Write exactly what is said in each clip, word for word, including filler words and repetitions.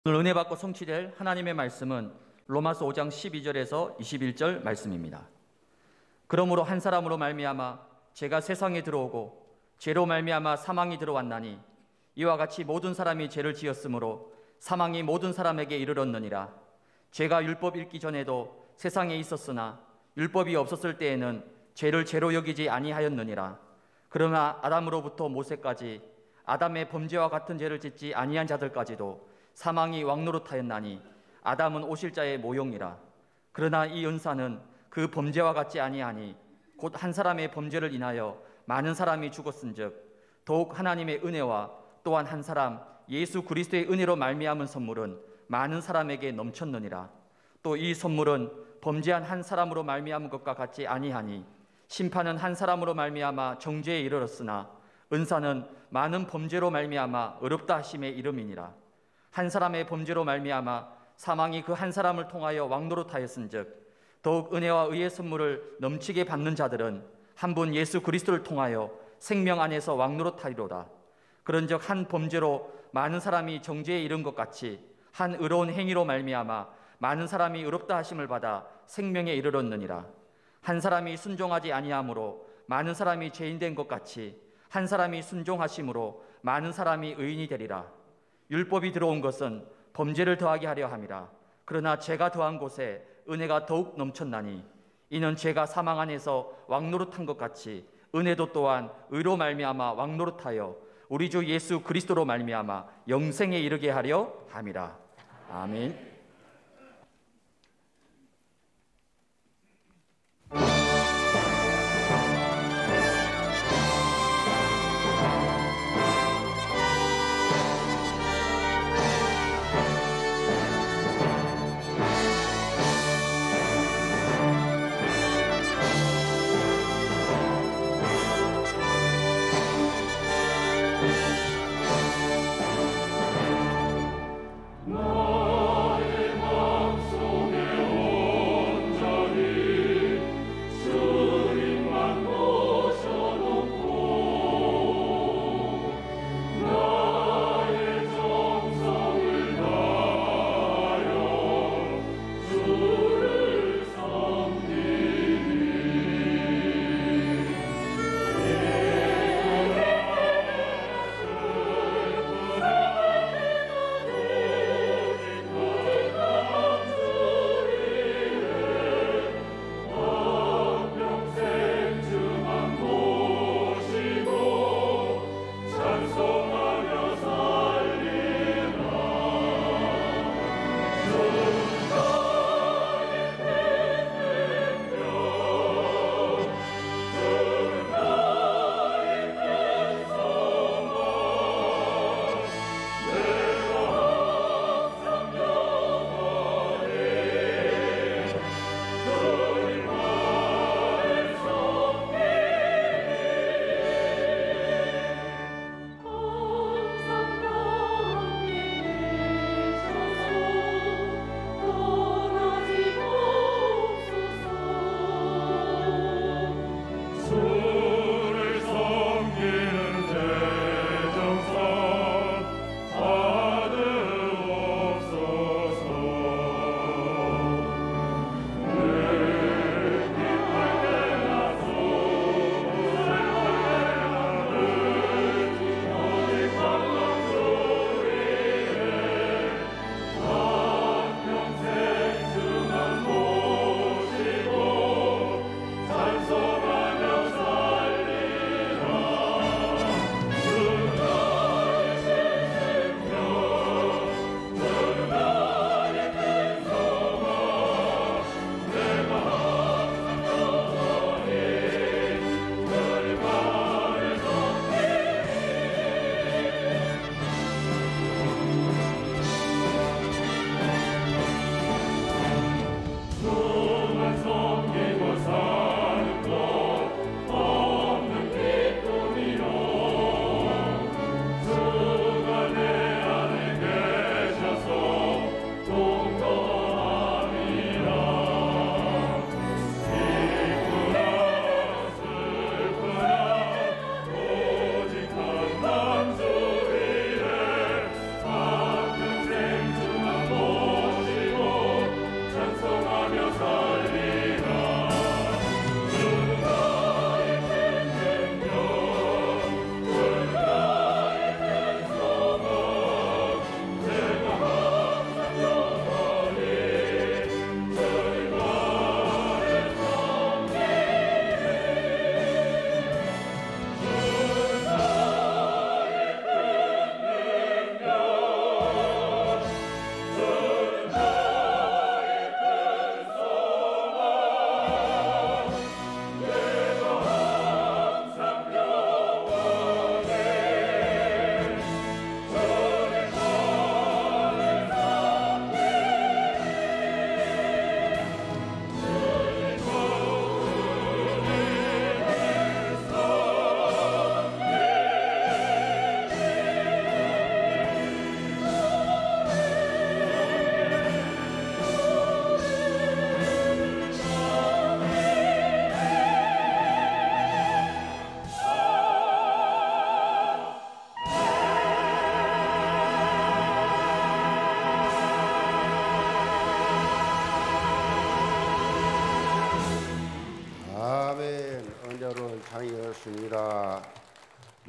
오늘 은혜 받고 성취될 하나님의 말씀은 로마서 오 장 십이 절에서 이십일 절 말씀입니다. 그러므로 한 사람으로 말미암아 죄가 세상에 들어오고 죄로 말미암아 사망이 들어왔나니 이와 같이 모든 사람이 죄를 지었으므로 사망이 모든 사람에게 이르렀느니라. 죄가 율법 있기 전에도 세상에 있었으나 율법이 없었을 때에는 죄를 죄로 여기지 아니하였느니라. 그러나 아담으로부터 모세까지 아담의 범죄와 같은 죄를 짓지 아니한 자들까지도 사망이 왕노릇하였나니 아담은 오실자의 모형이라. 그러나 이 은사는 그 범죄와 같지 아니하니 곧 한 사람의 범죄를 인하여 많은 사람이 죽었은즉 더욱 하나님의 은혜와 또한 한 사람 예수 그리스도의 은혜로 말미암은 선물은 많은 사람에게 넘쳤느니라. 또 이 선물은 범죄한 한 사람으로 말미암은 것과 같지 아니하니 심판은 한 사람으로 말미암아 정죄에 이르렀으나 은사는 많은 범죄로 말미암아 어렵다 하심의 이름이니라. 한 사람의 범죄로 말미암아 사망이 그 한 사람을 통하여 왕노릇하였은즉 더욱 은혜와 의의 선물을 넘치게 받는 자들은 한 분 예수 그리스도를 통하여 생명 안에서 왕노릇하리로다. 그런즉 한 범죄로 많은 사람이 정죄에 이른 것 같이 한 의로운 행위로 말미암아 많은 사람이 의롭다 하심을 받아 생명에 이르렀느니라. 한 사람이 순종하지 아니함으로 많은 사람이 죄인 된 것 같이 한 사람이 순종하심으로 많은 사람이 의인이 되리라. 율법이 들어온 것은 범죄를 더하게 하려 함이라. 그러나 죄가 더한 곳에 은혜가 더욱 넘쳤나니 이는 죄가 사망 안에서 왕노릇한 것 같이 은혜도 또한 의로 말미암아 왕노릇하여 우리 주 예수 그리스도로 말미암아 영생에 이르게 하려 함이라. 아멘. 너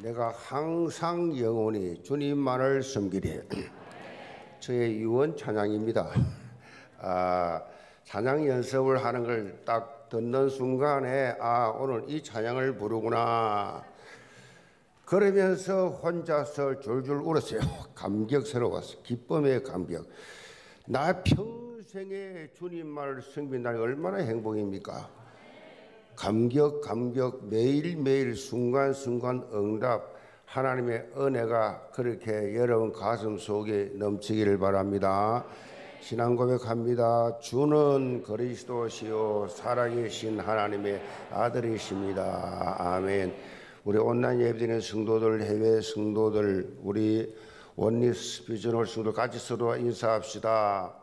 내가 항상 영원히 주님만을 섬기리. 저의 유언 찬양입니다. 아, 찬양 연습을 하는 걸 딱 듣는 순간에 아, 오늘 이 찬양을 부르구나. 그러면서 혼자서 줄줄 울었어요. 감격스러웠어요. 기쁨의 감격. 나 평생에 주님만을 섬긴다는 게 얼마나 행복입니까? 감격 감격 매일매일 순간순간 응답 하나님의 은혜가 그렇게 여러분 가슴 속에 넘치기를 바랍니다. 신앙 고백합니다. 주는 그리스도시요 살아계신 하나님의 아들이십니다. 아멘. 우리 온라인 예배드리는 성도들, 해외 성도들, 우리 원리스 비전홀 성도 같이 서로 인사합시다.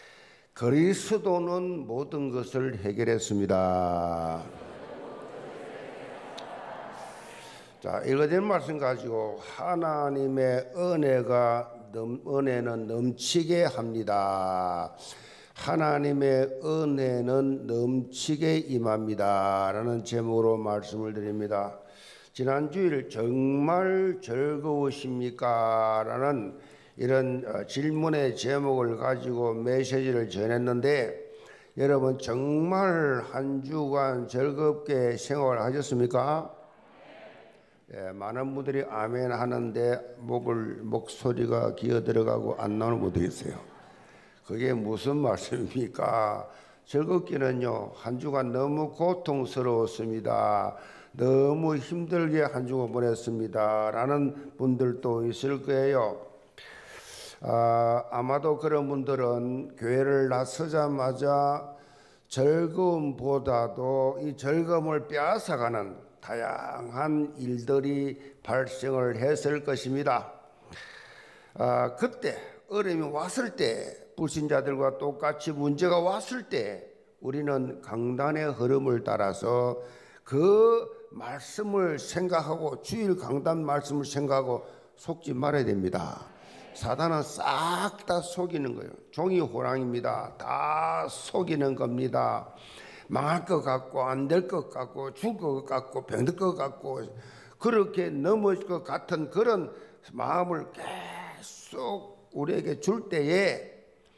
그리스도는 모든 것을 해결했습니다. 자, 읽어진 말씀 가지고 하나님의 은혜가 넘, 은혜는 넘치게 합니다. 하나님의 은혜는 넘치게 임합니다. 라는 제목으로 말씀을 드립니다. 지난 주일 정말 즐거우십니까? 라는 이런 질문의 제목을 가지고 메시지를 전했는데 여러분 정말 한 주간 즐겁게 생활하셨습니까? 예, 많은 분들이 아멘 하는데 목을, 목소리가 기어 들어가고 안 나오는 분들이 있어요. 그게 무슨 말씀입니까? 즐겁기는요, 한 주간 너무 고통스러웠습니다. 너무 힘들게 한 주간 보냈습니다. 라는 분들도 있을 거예요. 아, 아마도 그런 분들은 교회를 나서자마자 즐거움보다도 이 즐거움을 빼앗아가는 다양한 일들이 발생을 했을 것입니다. 아, 그때 어려움이 왔을 때 불신자들과 똑같이 문제가 왔을 때 우리는 강단의 흐름을 따라서 그 말씀을 생각하고 주일 강단 말씀을 생각하고 속지 말아야 됩니다. 사단은 싹 다 속이는 거예요. 종이 호랑입니다. 다 속이는 겁니다. 망할 것 같고 안 될 것 같고 죽을 것 같고 병들 것 같고 그렇게 넘어질 것 같은 그런 마음을 계속 우리에게 줄 때에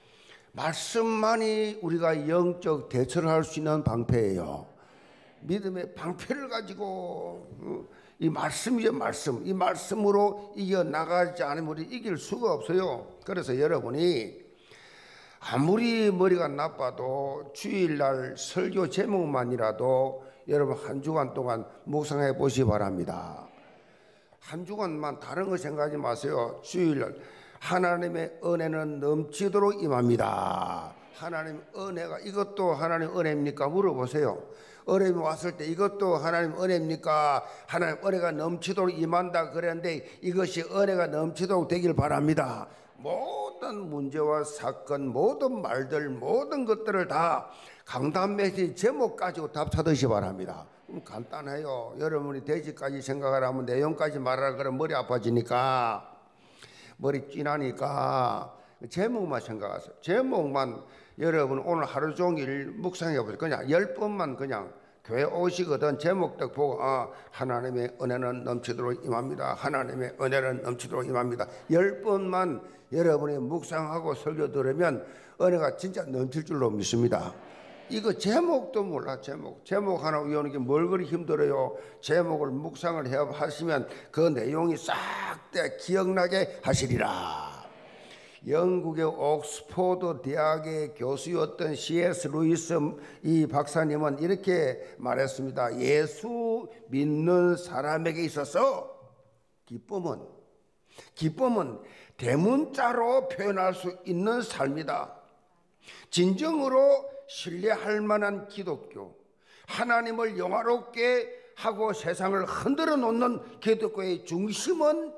말씀만이 우리가 영적 대처를 할 수 있는 방패예요. 믿음의 방패를 가지고 이 말씀이죠. 말씀. 이 말씀으로 이겨나가지 않으면 우리 이길 수가 없어요. 그래서 여러분이 아무리 머리가 나빠도 주일날 설교 제목만이라도 여러분 한 주간 동안 묵상해 보시기 바랍니다. 한 주간만 다른 거 생각하지 마세요. 주일날 하나님의 은혜는 넘치도록 임합니다. 하나님 은혜가 이것도 하나님 은혜입니까? 물어보세요. 어려움이 왔을 때 이것도 하나님 은혜입니까? 하나님 은혜가 넘치도록 임한다 그랬는데 이것이 은혜가 넘치도록 되길 바랍니다. 모든 문제와 사건, 모든 말들, 모든 것들을 다 강단 메시지 제목 가지고 답 찾으시 바랍니다. 그럼 간단해요. 여러분이 돼지까지 생각을 하면 내용까지 말하라 그러면 머리 아파지니까 머리 찌나니까 제목만 생각하세요. 제목만 여러분 오늘 하루 종일 묵상해 보세요. 그냥 열 번만 그냥 교회 오시거든 제목딱 보고 아, 하나님의 은혜는 넘치도록 임합니다. 하나님의 은혜는 넘치도록 임합니다. 열 번만 여러분이 묵상하고 설교 들으면 은혜가 진짜 넘칠 줄로 믿습니다. 이거 제목도 몰라. 제목 제목 하나 외우는 게 뭘 그리 힘들어요. 제목을 묵상을 해 하시면 그 내용이 싹 다 기억나게 하시리라. 영국의 옥스포드 대학의 교수였던 씨 에스 루이스 이 박사님은 이렇게 말했습니다. 예수 믿는 사람에게 있어서 기쁨은 기쁨은 대문자로 표현할 수 있는 삶이다. 진정으로 신뢰할 만한 기독교, 하나님을 영화롭게 하고 세상을 흔들어 놓는 기독교의 중심은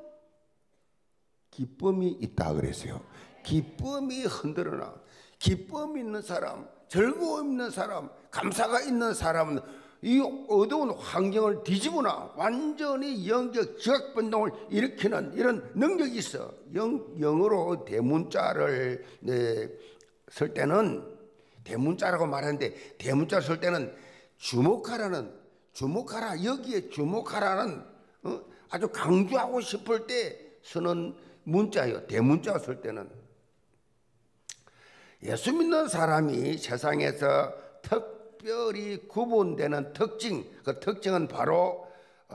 기쁨이 있다 그랬어요. 기쁨이 흔들어나. 기쁨 있는 사람, 즐거움 있는 사람, 감사가 있는 사람은 이 어두운 환경을 뒤집어나 완전히 영적 지각변동을 일으키는 이런 능력이 있어. 영, 영어로 대문자를 네, 쓸 때는 대문자라고 말하는데 대문자를 쓸 때는 주목하라는 주목하라 여기에 주목하라는 어? 아주 강조하고 싶을 때 쓰는 문자예요. 대문자 쓸 때는. 예수 믿는 사람이 세상에서 특별히 구분되는 특징, 그 특징은 바로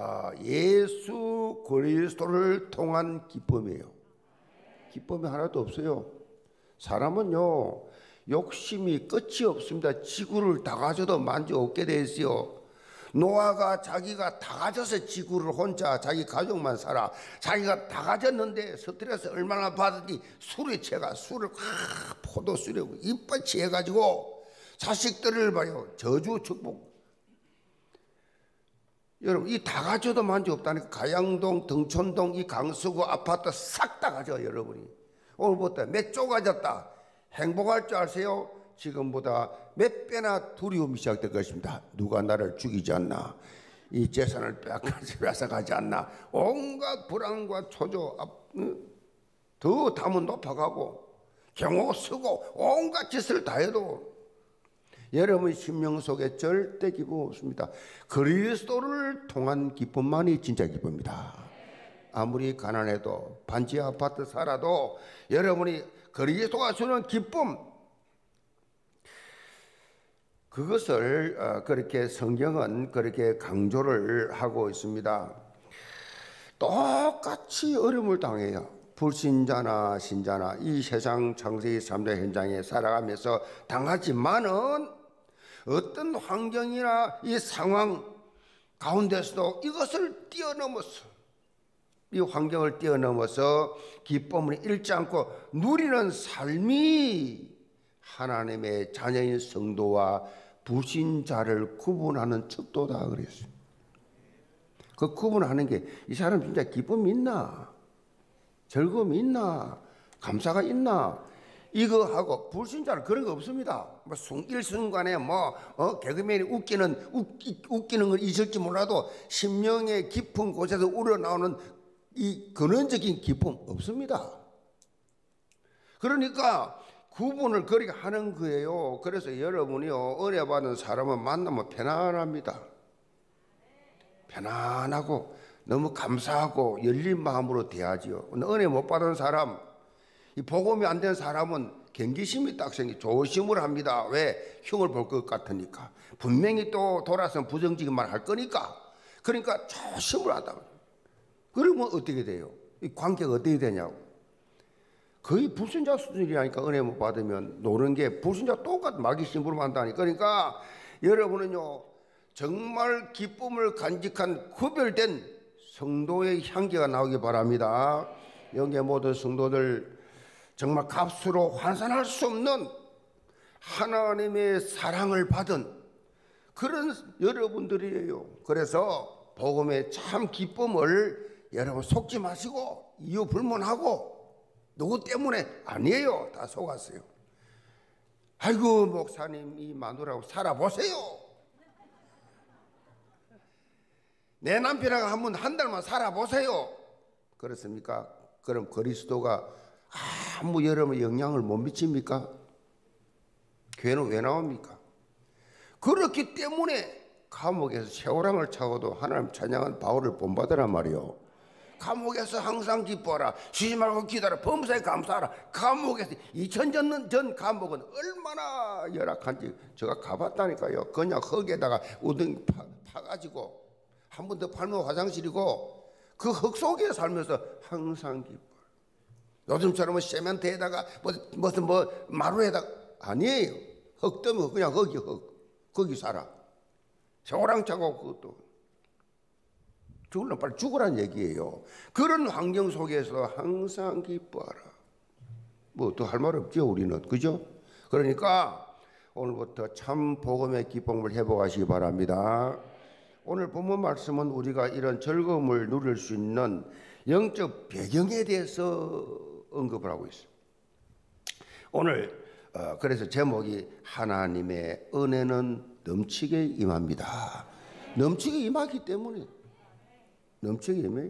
예수 그리스도를 통한 기쁨이에요. 기쁨이 하나도 없어요. 사람은요, 욕심이 끝이 없습니다. 지구를 다 가져도 만족 없게 돼 있어요. 노아가 자기가 다 가져서 지구를 혼자 자기 가족만 살아. 자기가 다 가졌는데 스트레스 얼마나 받았니? 술에 취해가 술을 아, 포도술이고 이빨 취해가지고 자식들을 봐요. 저주 축복. 여러분, 이 다 가져도 만족 없다니까. 가양동, 등촌동, 이 강서구 아파트 싹 다 가져. 여러분이 오늘부터 몇 조 가졌다. 행복할 줄 아세요? 지금보다 몇 배나 두려움이 시작될 것입니다. 누가 나를 죽이지 않나, 이 재산을 빼앗아가지 않나, 온갖 불안과 초조, 더 담은 높아가고 경호 쓰고 온갖 짓을 다 해도 여러분 심령 속에 절대 기쁨 없습니다. 그리스도를 통한 기쁨만이 진짜 기쁨입니다. 아무리 가난해도 반지 아파트 살아도 여러분이 그리스도가 주는 기쁨, 그것을 그렇게 성경은 그렇게 강조를 하고 있습니다. 똑같이 어려움을 당해요. 불신자나 신자나 이 세상 창세기 삼 대 현장에 살아가면서 당하지만은 어떤 환경이나 이 상황 가운데서도 이것을 뛰어넘어서, 이 환경을 뛰어넘어서 기쁨을 잃지 않고 누리는 삶이 하나님의 자녀인 성도와 불신자를 구분하는 척도다 그랬어요. 그 구분하는 게 이 사람 진짜 기쁨이 있나, 즐거움이 있나, 감사가 있나, 이거 하고 불신자는 그런 거 없습니다. 뭐 일순간에 뭐 어, 개그맨이 웃기는 웃기, 웃기는 걸 있을지 몰라도 심령의 깊은 곳에서 우러나오는 이 근원적인 기쁨 없습니다. 그러니까 구분을 그렇게 하는 거예요. 그래서 여러분이요, 은혜 받은 사람은 만나면 편안합니다. 편안하고 너무 감사하고 열린 마음으로 대하지요. 은혜 못 받은 사람, 이 복음이 안 된 사람은 경계심이 딱 생기, 조심을 합니다. 왜? 흉을 볼 것 같으니까. 분명히 또 돌아서면 부정적인 말 할 거니까. 그러니까 조심을 한다. 그러면 어떻게 돼요? 이 관계가 어떻게 되냐고. 거의 불신자 수준이라니까. 은혜 못 받으면 노는 게 불신자 똑같은 마귀 심부름 한다니까. 그러니까 여러분은요, 정말 기쁨을 간직한 구별된 성도의 향기가 나오기 바랍니다. 여기 모든 성도들 정말 값으로 환산할 수 없는 하나님의 사랑을 받은 그런 여러분들이에요. 그래서 복음의 참 기쁨을 여러분 속지 마시고 이유 불문하고, 누구 때문에 아니에요. 다 속았어요. 아이고 목사님 이 마누라하고 살아보세요. 내 남편하고 한번 한 달만 살아보세요. 그렇습니까? 그럼 그리스도가 아무 여러분 영향을 못 미칩니까? 교회는 왜 나옵니까? 그렇기 때문에 감옥에서 세월함을 차고도 하나님 찬양한 바울을 본받으란 말이요. 감옥에서 항상 기뻐하라, 쉬지 말고 기도하라, 범사에 감사하라. 감옥에서 이천 년 전 감옥은 얼마나 열악한지 제가 가봤다니까요. 그냥 흙에다가 우등 파, 파가지고 한 번 더 팔면 화장실이고, 그 흙 속에 살면서 항상 기뻐. 요즘처럼 세멘트에다가 뭐, 무슨 뭐 마루에다가 아니에요. 흙 뜨면 그냥 거기 흙, 거기 살아. 세월랑 차고 그것도 죽으려면 빨리 죽으란 얘기예요. 그런 환경 속에서 항상 기뻐하라. 뭐 더 할 말 없죠 우리는, 그죠? 그러니까 오늘부터 참 복음의 기쁨을 회복하시기 바랍니다. 오늘 본문 말씀은 우리가 이런 즐거움을 누릴 수 있는 영적 배경에 대해서 언급을 하고 있어요. 오늘 어, 그래서 제목이 하나님의 은혜는 넘치게 임합니다. 넘치게 임하기 때문에, 넘치게 임해요.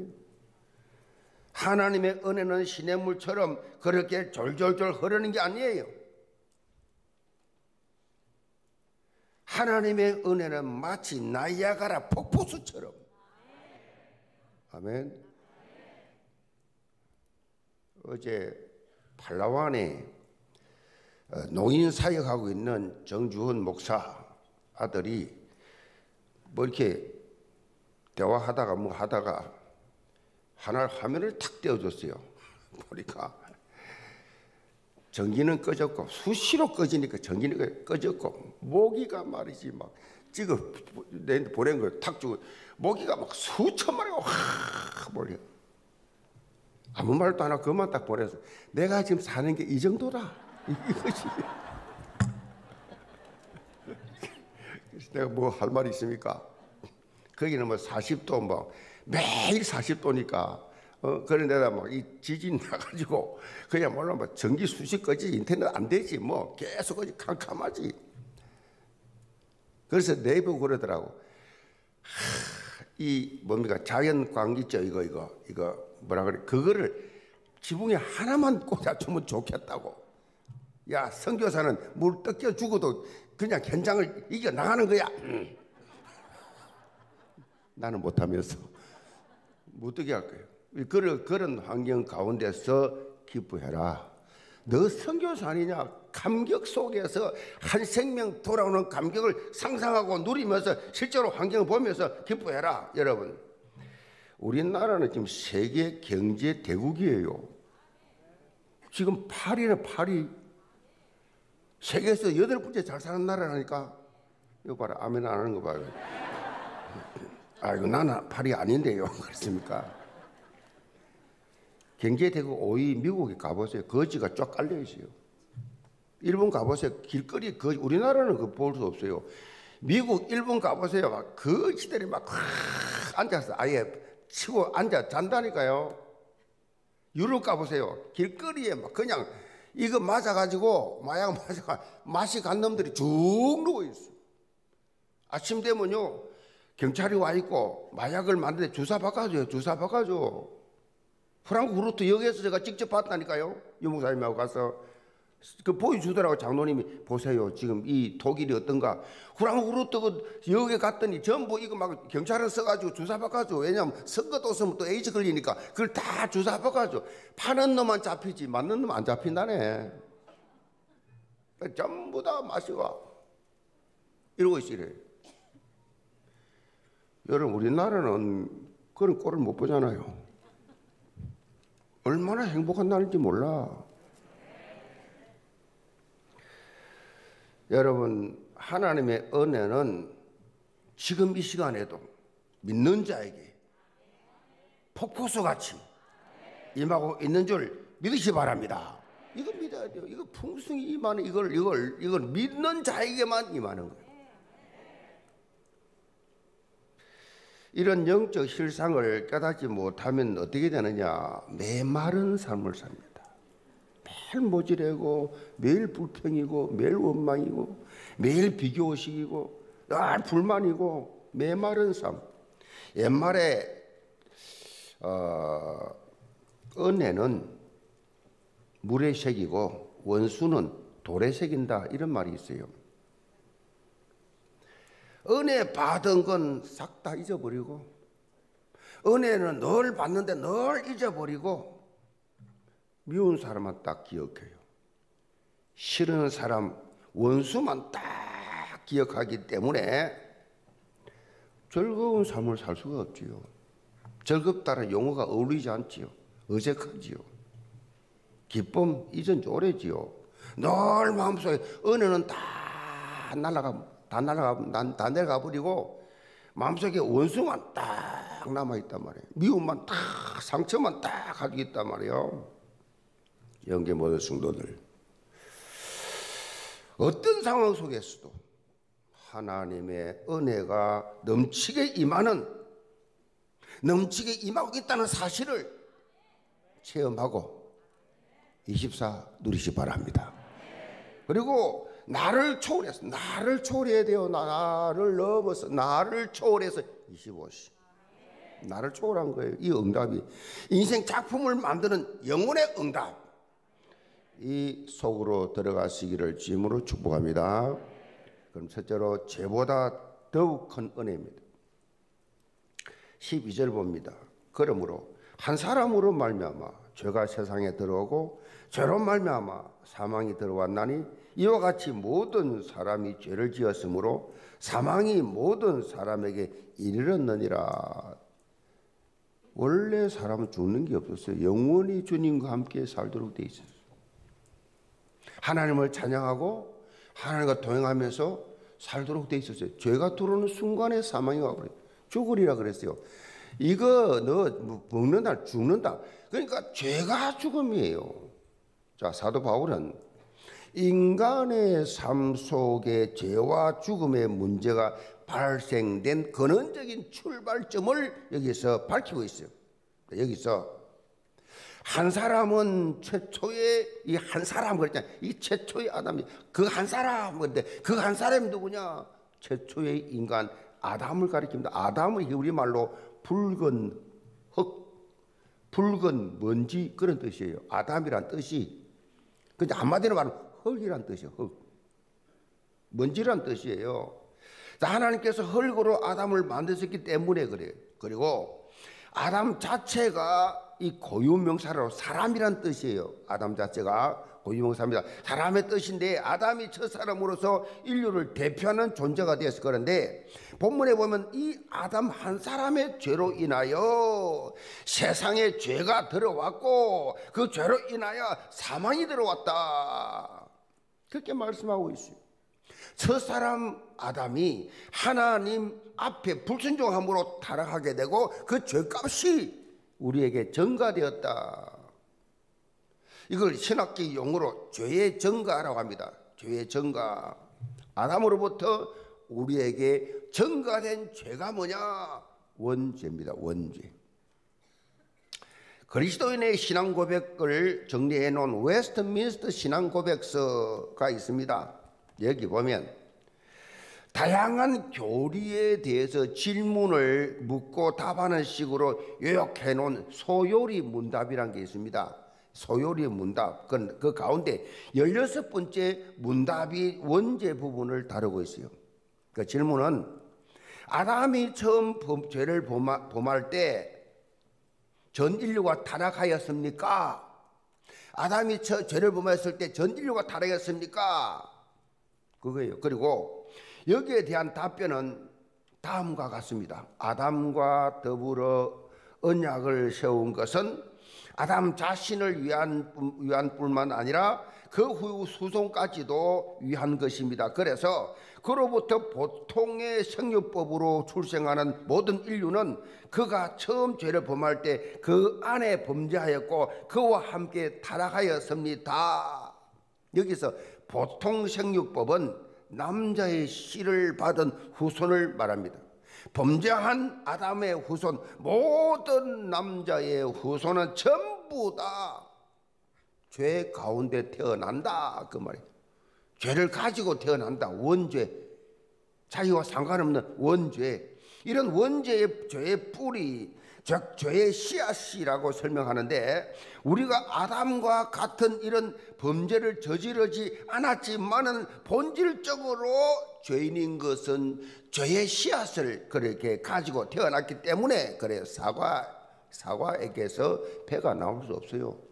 하나님의 은혜는 시냇물처럼 그렇게 졸졸졸 흐르는 게 아니에요. 하나님의 은혜는 마치 나이아가라 폭포수처럼 아멘. 어제 팔라완에 농인 사역하고 있는 정주헌 목사 아들이 뭐 이렇게 대화하다가 뭐 하다가 하나 화면을 탁 떼어줬어요. 보니까 전기는 꺼졌고 수시로 꺼지니까 전기는 꺼졌고 모기가 말이지 막 찍어 보낸 걸 탁 주고 모기가 막 수천 마리가 확 몰려. 아무 말도 안 하고 그만 딱 보내서 내가 지금 사는 게 이 정도다 이것이. 그래서 내가 뭐 할 말이 있습니까? 거기는 뭐 사십 도 뭐 매일 사십 도니까 어 그런 데다 뭐 이 지진 나가지고 그냥 몰라 뭐 전기 수시 꺼지 인터넷 안 되지 뭐 계속 거지 캄캄하지. 그래서 내보고 그러더라고. 하, 이 뭡니까 자연광 있죠 이거 이거 이거 뭐라 그래 그거를 지붕에 하나만 꽂아주면 좋겠다고. 야 선교사는 물 뜯겨 죽어도 그냥 현장을 이겨 나가는 거야. 음. 나는 못하면서 못 뜨게 할 거예요. 그런, 그런 환경 가운데서 기뻐해라. 너 선교사 아니냐? 감격 속에서 한 생명 돌아오는 감격을 상상하고 누리면서 실제로 환경을 보면서 기뻐해라. 여러분, 우리나라는 지금 세계 경제 대국이에요. 지금 파리는 파리. 세계에서 여덟 번째 잘 사는 나라라니까. 이거 봐라. 아멘 안 하는 거 봐요. 아이고 나는 파리 아닌데요. 그렇습니까? 경제대국 오 위 미국에 가보세요. 거지가 쫙 깔려 있어요. 일본 가보세요. 길거리 거지. 우리나라는 그 볼 수 없어요. 미국, 일본 가보세요. 막 거지들이 막 앉아서 아예 치고 앉아 잔다니까요. 유럽 가보세요. 길거리에 막 그냥 이거 맞아가지고 마약 맞아 맛이 간 놈들이 쭉 누워 있어. 아침 되면요 경찰이 와 있고 마약을 만드는데 주사 바꿔줘요. 주사 바꿔줘. 프랑크푸르트 역에서 제가 직접 봤다니까요. 유목사님하고 가서 그 보여주더라고. 장로님이 보세요. 지금 이 독일이 어떤가. 프랑크푸르트 그 역에 갔더니 전부 이거 막 경찰은 써가지고 주사 바꿔줘. 왜냐면 선거 또 쓰면 또 에이즈 걸리니까 그걸 다 주사 바꿔줘. 파는 놈만 잡히지 맞는 놈 안 잡힌다네. 전부 다 마시고 이러고 있으래. 여러분 우리나라는 그런 꼴을 못 보잖아요. 얼마나 행복한 나라인지 몰라. 여러분 하나님의 은혜는 지금 이 시간에도 믿는 자에게 폭포수같이 임하고 있는 줄 믿으시 바랍니다. 이거 믿어야 돼요. 이거 풍성히 임하는 이걸 이걸 이걸 믿는 자에게만 임하는 거예요. 이런 영적 실상을 깨닫지 못하면 어떻게 되느냐? 메마른 삶을 삽니다. 매일 모질하고 매일 불평이고 매일 원망이고 매일 비교의식이고 늘 불만이고 메마른 삶. 옛말에 어, 은혜는 물에 새기고 원수는 돌에 새긴다 이런 말이 있어요. 은혜 받은 건 싹 다 잊어버리고 은혜는 늘 받는데 늘 잊어버리고 미운 사람만 딱 기억해요. 싫은 사람 원수만 딱 기억하기 때문에 즐거운 삶을 살 수가 없지요. 즐겁다는 용어가 어울리지 않지요. 어색하지요. 기쁨 잊은 지 오래지요. 늘 마음속에 은혜는 다 날아가 다 날아가, 다 내려가 버리고 마음속에 원수만 딱 남아있단 말이에요. 미움만 딱, 상처만 딱 가지고 있단 말이에요. 영계 모든 성도들, 어떤 상황 속에서도 하나님의 은혜가 넘치게 임하는, 넘치게 임하고 있다는 사실을 체험하고 이십사 누리시 바랍니다. 그리고 나를 초월해서, 나를 초월해야 돼요. 나를 넘어서, 나를 초월해서 이십오시. 나를 초월한 거예요. 이 응답이. 인생 작품을 만드는 영혼의 응답. 이 속으로 들어가시기를 주님으로 축복합니다. 그럼 첫째로 죄보다 더욱 큰 은혜입니다. 십이 절 봅니다. 그러므로 한 사람으로 말미암아 죄가 세상에 들어오고 죄로 말미암아 사망이 들어왔나니 이와 같이 모든 사람이 죄를 지었으므로 사망이 모든 사람에게 이르렀느니라. 원래 사람은 죽는 게 없었어요. 영원히 주님과 함께 살도록 돼 있었어요. 하나님을 찬양하고 하나님과 동행하면서 살도록 돼 있었어요. 죄가 들어오는 순간에 사망이 와버려요. 죽으리라 그랬어요. 이거 너 먹는다 죽는다. 그러니까 죄가 죽음이에요. 자, 사도 바울은 인간의 삶 속에 죄와 죽음의 문제가 발생된 근원적인 출발점을 여기서 밝히고 있어요. 여기서 한 사람은 최초의 이 한 사람 그랬잖아요. 이 최초의 아담이 그 한 사람 건데 그 한 사람이 누구냐? 최초의 인간 아담을 가리킵니다. 아담은 우리말로 붉은 흙, 붉은 먼지 그런 뜻이에요. 아담이란 뜻이 근데 한마디로 말하면 흙이란 뜻이에요. 흙, 먼지란 뜻이에요. 하나님께서 흙으로 아담을 만드셨기 때문에 그래요. 그리고 아담 자체가 이 고유명사로 사람이란 뜻이에요. 아담 자체가 고유명사입니다. 사람의 뜻인데 아담이 첫사람으로서 인류를 대표하는 존재가 되었을 그런데 본문에 보면 이 아담 한 사람의 죄로 인하여 세상에 죄가 들어왔고 그 죄로 인하여 사망이 들어왔다. 그렇게 말씀하고 있어요. 첫사람 아담이 하나님 앞에 불순종함으로 타락하게 되고 그 죄값이 우리에게 전가되었다. 이걸 신학적 용어로 죄의 전가라고 합니다. 죄의 전가. 아담으로부터 우리에게 전가된 죄가 뭐냐? 원죄입니다. 원죄. 그리스도인의 신앙 고백을 정리해 놓은 웨스트민스터 신앙 고백서가 있습니다. 여기 보면 다양한 교리에 대해서 질문을 묻고 답하는 식으로 요약해 놓은 소요리 문답이라는 게 있습니다. 소요리 문답. 그, 그 가운데 열여섯 번째 문답이 원죄 부분을 다루고 있어요. 그 질문은 아담이 처음 범, 죄를 범하, 범할 때 전 인류가 타락하였습니까? 아담이 처, 죄를 범했을 때 전 인류가 타락했습니까? 그거예요. 그리고 여기에 대한 답변은 다음과 같습니다. 아담과 더불어 언약을 세운 것은 아담 자신을 위한, 위한 뿐만 아니라 그 후 후손까지도 위한 것입니다. 그래서 그로부터 보통의 생육법으로 출생하는 모든 인류는 그가 처음 죄를 범할 때 그 안에 범죄하였고 그와 함께 타락하였습니다. 여기서 보통 생육법은 남자의 씨를 받은 후손을 말합니다. 범죄한 아담의 후손, 모든 남자의 후손은 전부 다 죄 가운데 태어난다 그 말이에요. 죄를 가지고 태어난다. 원죄, 자기와 상관없는 원죄. 이런 원죄의 죄의 뿌리, 즉 죄의 씨앗이라고 설명하는데 우리가 아담과 같은 이런 범죄를 저지르지 않았지만은 본질적으로 죄인인 것은 죄의 씨앗을 그렇게 가지고 태어났기 때문에 그래요. 사과, 사과에게서 배가 나올 수 없어요.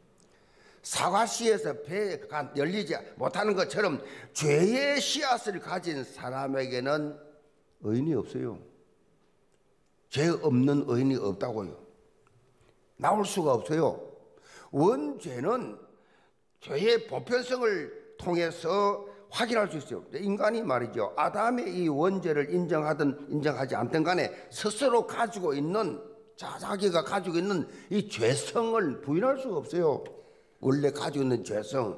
사과씨에서 배가 열리지 못하는 것처럼 죄의 씨앗을 가진 사람에게는 의인이 없어요. 죄 없는 의인이 없다고요. 나올 수가 없어요. 원죄는 죄의 보편성을 통해서 확인할 수 있어요. 인간이 말이죠. 아담의 이 원죄를 인정하든 인정하지 않든 간에 스스로 가지고 있는 자, 자기가 가지고 있는 이 죄성을 부인할 수가 없어요. 원래 가지고 있는 죄성.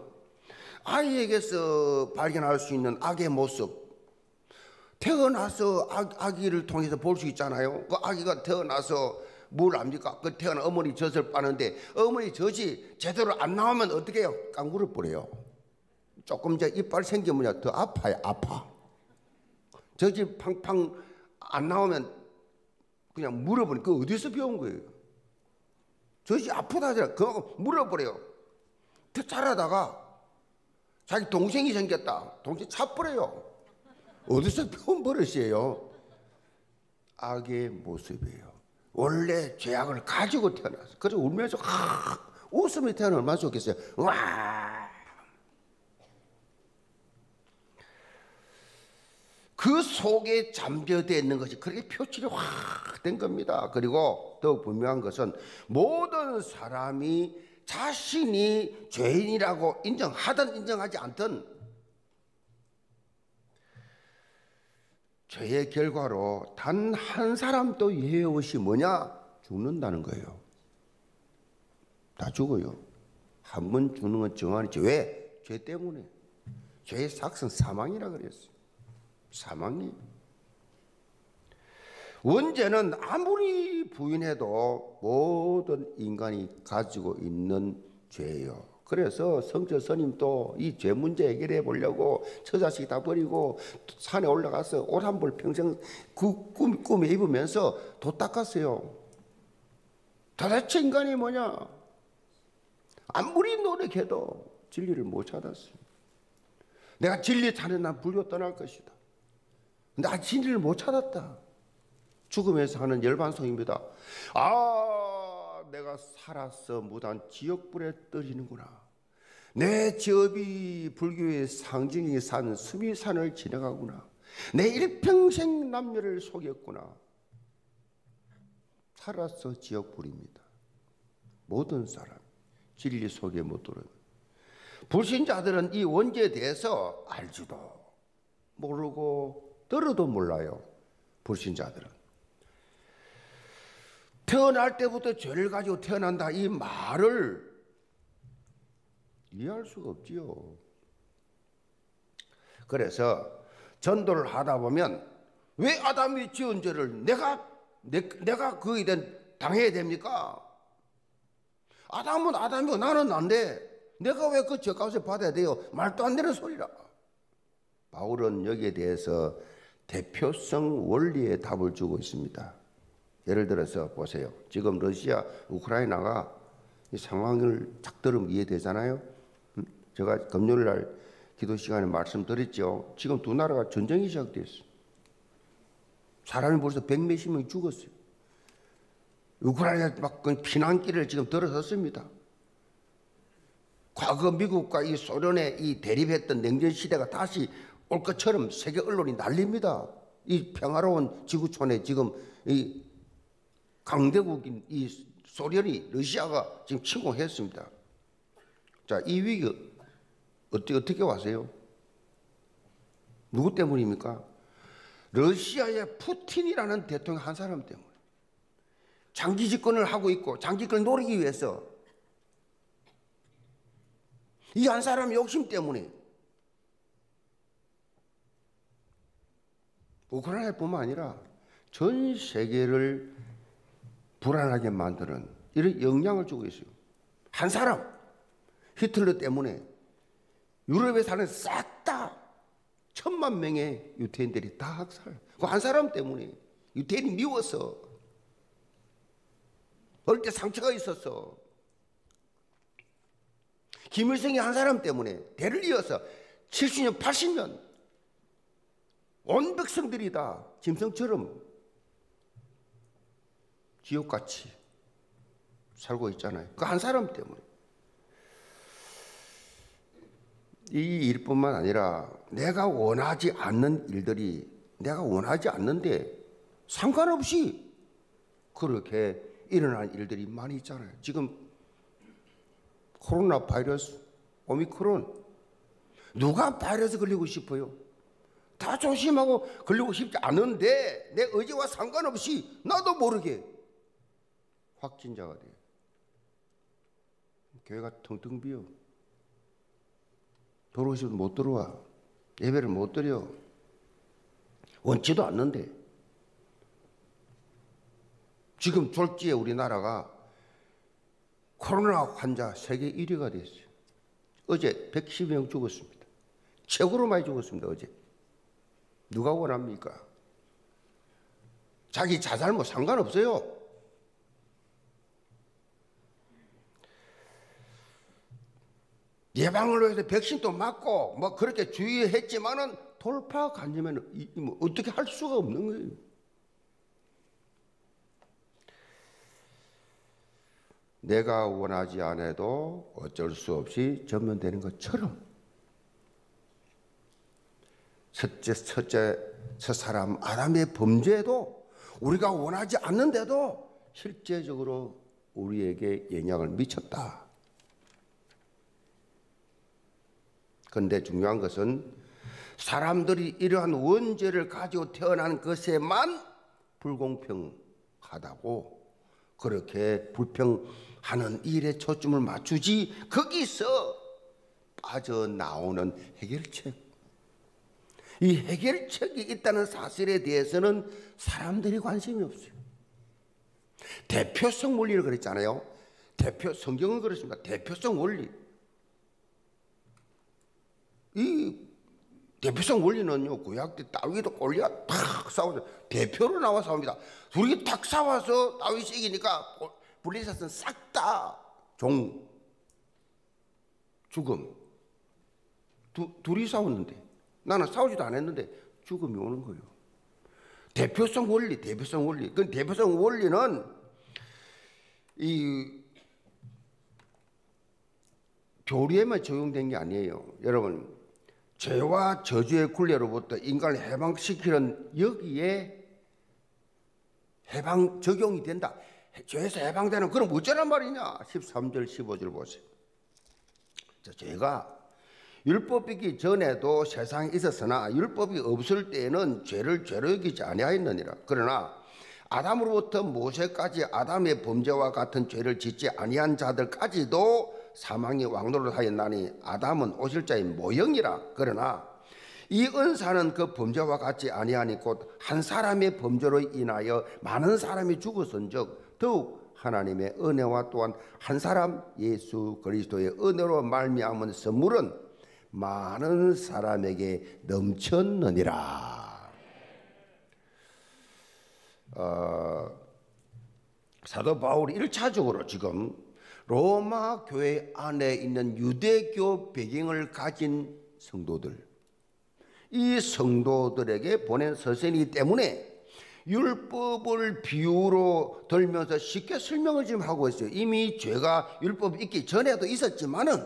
아이에게서 발견할 수 있는 악의 모습. 태어나서 아, 아기를 통해서 볼 수 있잖아요. 그 아기가 태어나서 뭘 압니까? 그 태어나 어머니 젖을 빠는데 어머니 젖이 제대로 안 나오면 어떻게 해요? 깡구를 뿌려요. 조금 이제 이빨 생기면 더 아파요. 아파. 젖이 팡팡 안 나오면 그냥 물어버려. 그 어디서 배운 거예요? 젖이 아프다 하잖아. 그거 물어버려요. 더 자라다가 자기 동생이 생겼다. 동생 차버려요. 어디서 배운 버릇이에요? 악의 모습이에요. 원래 죄악을 가지고 태어났어요. 그래서 울면서 하, 웃으며 태어나면 얼마나 좋겠어요. 와! 그 속에 잠겨져 있는 것이 그렇게 표출이 확 된 겁니다. 그리고 더욱 분명한 것은 모든 사람이 자신이 죄인이라고 인정하든 인정하지 않든 죄의 결과로 단 한 사람도 예외 없이 뭐냐? 죽는다는 거예요. 다 죽어요. 한 번 죽는 건 정한이죠. 왜? 죄 때문에. 죄의 삭은 사망이라 그랬어요. 사망이. 원죄는 아무리 부인해도 모든 인간이 가지고 있는 죄예요. 그래서 성철 스님도 이 죄 문제 해결해 보려고 처자식 다 버리고 산에 올라가서 옷 한 벌 평생 그 꿈, 꿈에 입으면서 도 닦았어요. 도대체 인간이 뭐냐? 아무리 노력해도 진리를 못 찾았어요. 내가 진리 찾는 난 불교 떠날 것이다. 근데 아, 진리를 못 찾았다. 죽음에서 하는 열반송입니다. 아, 내가 살아서 무단 지옥불에 떨어지는구나. 내 지업이 불교의 상징이 산 수미산을 지나가구나. 내 일평생 남녀를 속였구나. 살아서 지옥불입니다. 모든 사람 진리 속에 못 들어요. 불신자들은 이 원죄에 대해서 알지도 모르고 들어도 몰라요. 불신자들은 태어날 때부터 죄를 가지고 태어난다 이 말을 이해할 수가 없지요. 그래서 전도를 하다 보면 왜 아담이 지은 죄를 내가 내, 내가 그에 대한 당해야 됩니까? 아담은 아담이고 나는 안 돼. 내가 왜 그 죄값을 받아야 돼요? 말도 안 되는 소리라. 바울은 여기에 대해서 대표성 원리의 답을 주고 있습니다. 예를 들어서 보세요. 지금 러시아, 우크라이나가 이 상황을 딱 들으면 이해되잖아요. 제가 금요일 날 기도 시간에 말씀드렸죠. 지금 두 나라가 전쟁이 시작됐어요. 사람이 벌써 백몇십 명이 죽었어요. 우크라이나 막 피난길을 지금 들어섰습니다. 과거 미국과 이 소련의 이 대립했던 냉전 시대가 다시 올 것처럼 세계 언론이 난립니다. 이 평화로운 지구촌에 지금 이 강대국인 이 소련이 러시아가 지금 침공했습니다. 자, 이 위기 어떻게 어떻게 왔어요? 누구 때문입니까? 러시아의 푸틴이라는 대통령 한 사람 때문에. 장기 집권을 하고 있고 장기 집권을 노리기 위해서 이 한 사람 욕심 때문에 우크라이나뿐만 아니라 전 세계를 불안하게 만드는 이런 영향을 주고 있어요. 한 사람, 히틀러 때문에 유럽에 사는 싹 다 천만 명의 유태인들이 다 학살. 그 한 사람 때문에 유태인이 미워서 어릴 때 상처가 있었어. 김일성이 한 사람 때문에 대를 이어서 칠십 년, 팔십 년 온 백성들이 다 짐승처럼 지옥같이 살고 있잖아요. 그 한 사람 때문에. 이 일뿐만 아니라 내가 원하지 않는 일들이 내가 원하지 않는데 상관없이 그렇게 일어난 일들이 많이 있잖아요. 지금 코로나 바이러스, 오미크론 누가 바이러스 걸리고 싶어요? 다 조심하고 걸리고 싶지 않은데 내 의지와 상관없이 나도 모르게 확진자가 돼요. 교회가 텅텅 비어. 들어오셔도 못 들어와. 예배를 못 드려. 원치도 않는데. 지금 졸지에 우리나라가 코로나 환자 세계 일 위가 됐어요. 어제 백십 명 죽었습니다. 최고로 많이 죽었습니다. 어제. 누가 원합니까? 자기 자살 뭐 상관없어요. 예방을 위해서 백신도 맞고 뭐 그렇게 주의했지만은 돌파 감염에는 뭐 어떻게 할 수가 없는 거예요. 내가 원하지 않아도 어쩔 수 없이 전면되는 것처럼 첫째, 첫째, 첫 사람 아담의 범죄도 우리가 원하지 않는데도 실제적으로 우리에게 영향을 미쳤다. 그런데 중요한 것은 사람들이 이러한 원죄를 가지고 태어난 것에만 불공평하다고 그렇게 불평하는 일에 초점을 맞추지 거기서 빠져나오는 해결책, 이 해결책이 있다는 사실에 대해서는 사람들이 관심이 없어요. 대표성 원리를 그랬잖아요. 대표 성경은 그렇습니다. 대표성 원리. 이 대표성 원리는요, 구약 때 다윗도 골리앗 탁 싸우죠. 대표로 나와 싸웁니다. 둘이 탁 싸워서 다윗이 이기니까 블레셋은 싹 다 종, 죽음. 두, 둘이 싸웠는데 나는 싸우지도 않았는데 죽음이 오는 거예요. 대표성 원리, 대표성 원리. 그 대표성 원리는 이 교리에만 적용된 게 아니에요. 여러분, 죄와 저주의 굴레로부터 인간을 해방시키는 여기에 해방 적용이 된다. 죄에서 해방되는 그럼 어쩌란 말이냐? 십삼 절 십오 절 보세요. 죄가 율법 있기 전에도 세상에 있었으나 율법이 없을 때에는 죄를 죄로 여기지 아니하였느니라. 그러나 아담으로부터 모세까지 아담의 범죄와 같은 죄를 짓지 아니한 자들까지도 사망이 왕노를 하였나니 아담은 오실 자의 모형이라. 그러나 이 은사는 그 범죄와 같지 아니하니 곧 한 사람의 범죄로 인하여 많은 사람이 죽었은즉 더욱 하나님의 은혜와 또한 한 사람 예수 그리스도의 은혜로 말미암은 선물은 많은 사람에게 넘쳤느니라. 어, 사도 바울이 일 차적으로 지금 로마 교회 안에 있는 유대교 배경을 가진 성도들, 이 성도들에게 보낸 서신이기 때문에 율법을 비유로 들면서 쉽게 설명을 지금 하고 있어요. 이미 죄가 율법이 있기 전에도 있었지만은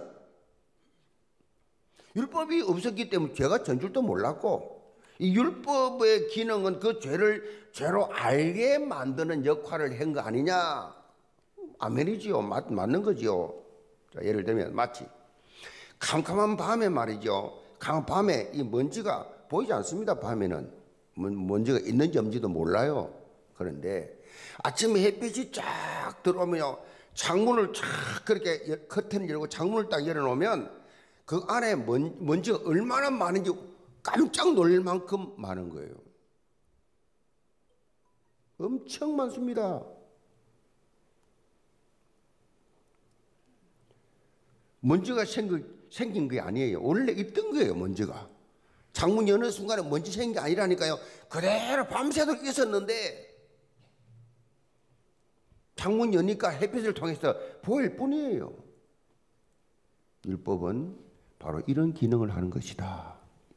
율법이 없었기 때문에 죄가 전 줄도 몰랐고, 이 율법의 기능은 그 죄를 죄로 알게 만드는 역할을 한 거 아니냐? 아멘이지요. 맞, 맞는 거지요. 자, 예를 들면 마치 캄캄한 밤에 말이죠. 캄캄한 밤에 이 먼지가 보이지 않습니다. 밤에는 먼지가 있는지 없는지도 몰라요. 그런데 아침에 햇빛이 쫙 들어오면 창문을 쫙 그렇게 커튼을 열고 창문을 딱 열어놓으면 그 안에 먼, 먼지가 얼마나 많은지 깜짝 놀랄 만큼 많은 거예요. 엄청 많습니다. 먼지가 생긴, 생긴 게 아니에요. 원래 있던 거예요. 먼지가. 창문 여는 순간에 먼지 생긴 게 아니라니까요. 그대로 밤새도록 있었는데 창문 여니까 햇빛을 통해서 보일 뿐이에요. 율법은 바로 이런 기능을 하는 것이다.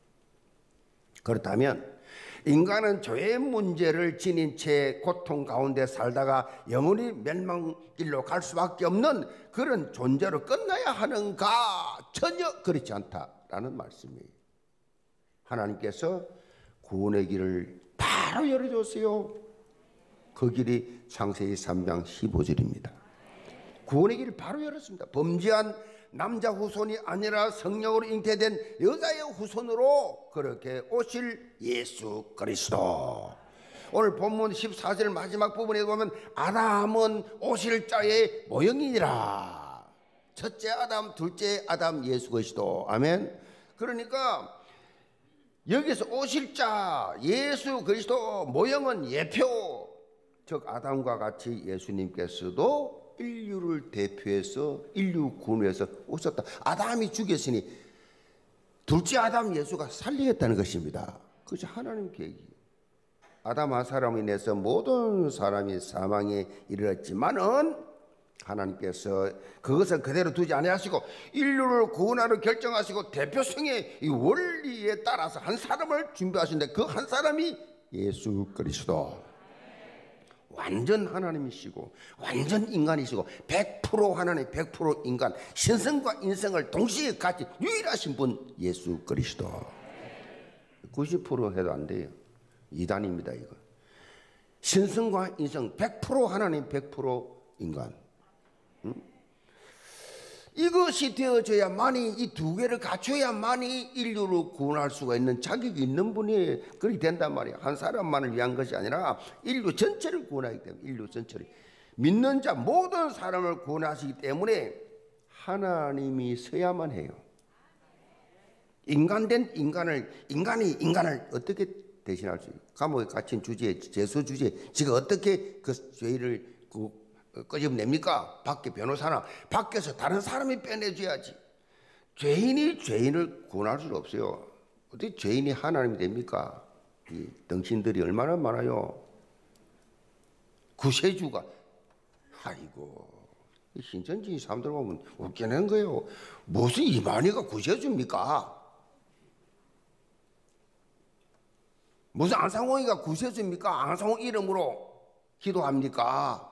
그렇다면 인간은 죄의 문제를 지닌 채 고통 가운데 살다가 영원히 멸망길로 갈 수밖에 없는 그런 존재로 끝나야 하는가? 전혀 그렇지 않다라는 말씀이에요. 하나님께서 구원의 길을 바로 열어줬어요. 그 길이 창세기 삼 장 십오 절입니다. 구원의 길을 바로 열었습니다. 범죄한 남자 후손이 아니라 성령으로 잉태된 여자의 후손으로 그렇게 오실 예수 그리스도. 오늘 본문 십사 절 마지막 부분에 보면 아담은 오실 자의 모형이니라. 첫째 아담, 둘째 아담 예수 그리스도. 아멘. 그러니까 여기서 오실 자 예수 그리스도 모형은 예표, 즉 아담과 같이 예수님께서도 인류를 대표해서 인류 군에서 오셨다. 아담이 죽였으니 둘째 아담 예수가 살리겠다는 것입니다. 그것이 하나님 계획이에요. 아담 한 사람으로 인해서 모든 사람이 사망에 이르렀지만은 하나님께서 그것을 그대로 두지 아니하시고 인류를 구원하러 결정하시고 대표성의 이 원리에 따라서 한 사람을 준비하신데 그 한 사람이 예수 그리스도. 완전 하나님이시고 완전 인간이시고 백 퍼센트 하나님 백 퍼센트 인간, 신성과 인성을 동시에 같이 유일하신 분 예수 그리스도. 구십 퍼센트 해도 안 돼요. 이단입니다 이거. 신성과 인성 백 퍼센트 하나님 백 퍼센트 인간. 응? 이것이 되어져야만이, 이 두 개를 갖춰야만이 인류를 구원할 수가 있는 자격이 있는 분이 그렇게 된단 말이야. 한 사람만을 위한 것이 아니라 인류 전체를 구원하기 때문에, 인류 전체를, 믿는 자 모든 사람을 구원하시기 때문에 하나님이 서야만 해요. 인간된 인간을, 인간이 인간을 어떻게 대신할 수 있어요? 감옥에 갇힌 주제에, 재수 주제에 지가 어떻게 그 죄를 그 끄집냅니까? 밖에 변호사나 밖에서 다른 사람이 빼내줘야지. 죄인이 죄인을 구원할 수는 없어요. 어떻게 죄인이 하나님이 됩니까? 이 당신들이 얼마나 많아요. 구세주가, 아이고, 신천지 사람들 보면 웃겨낸 거예요. 무슨 이만희가 구세주입니까? 무슨 안상홍이가 구세주입니까? 안상홍 이름으로 기도합니까?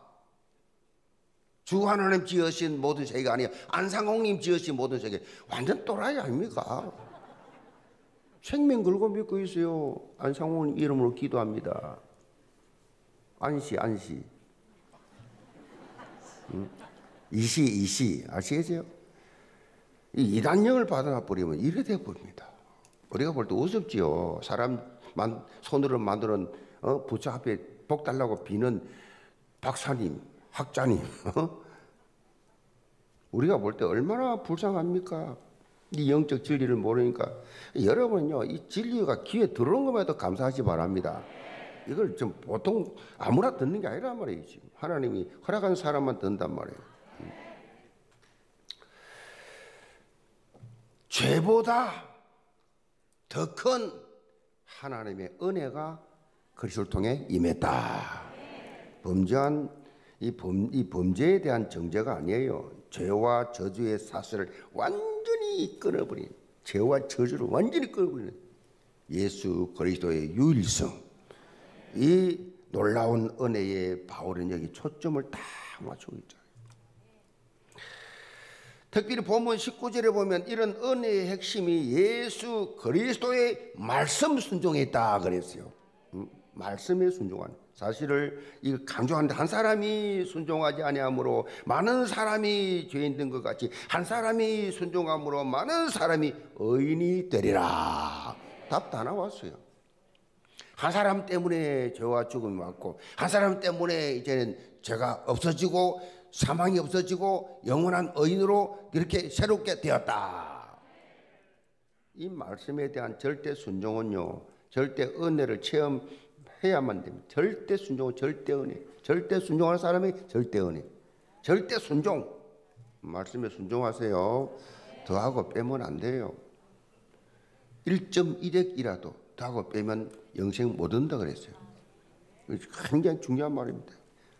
주 하나님 지으신 모든 세계가 아니에요. 안상홍님 지으신 모든 세계. 완전 또라이 아닙니까? 생명 걸고 믿고 있어요. 안상홍 이름으로 기도합니다. 안시 안시. 응? 이시 이시 아시겠어요? 이 이단령을 받아 버리면 이래 돼 버립니다. 우리가 볼 때 우습지요. 사람 만, 손으로 만드는 어, 부처 앞에 복 달라고 비는 박사님, 학자님, 어? 우리가 볼 때 얼마나 불쌍합니까? 이 영적 진리를 모르니까. 여러분요, 이 진리가 귀에 들어오는 것만 해도 감사하시 바랍니다. 이걸 좀 보통 아무나 듣는 게 아니란 말이에요. 지금 하나님이 허락한 사람만 듣는단 말이에요. 죄보다 더 큰 하나님의 은혜가 그리스도를 통해 임했다. 범죄한 이, 범, 이 범죄에 대한 정죄가 아니에요. 죄와 저주의 사슬을 완전히 끊어버린, 죄와 저주를 완전히 끊어버리는 예수 그리스도의 유일성, 이 놀라운 은혜에 바울은 여기 초점을 딱 맞추고 있잖아요. 특별히 본문 십구 절에 보면 이런 은혜의 핵심이 예수 그리스도의 말씀 순종에 있다 그랬어요. 음, 말씀에 순종한, 사실을 이 강조하는데, 한 사람이 순종하지 아니하므로 많은 사람이 죄인 된 것 같이 한 사람이 순종함으로 많은 사람이 의인이 되리라. 답 다 나왔어요. 한 사람 때문에 죄와 죽음이 왔고, 한 사람 때문에 이제는 죄가 없어지고 사망이 없어지고 영원한 의인으로 이렇게 새롭게 되었다. 이 말씀에 대한 절대 순종은요, 절대 은혜를 체험해야만 됩니다. 절대 순종은 절대 은혜, 절대 순종하는 사람이 절대 은혜, 절대 순종. 말씀에 순종하세요. 더하고 빼면 안 돼요. 일 점 일억이라도 더하고 빼면 영생 못 얻는다 그랬어요. 굉장히 중요한 말입니다.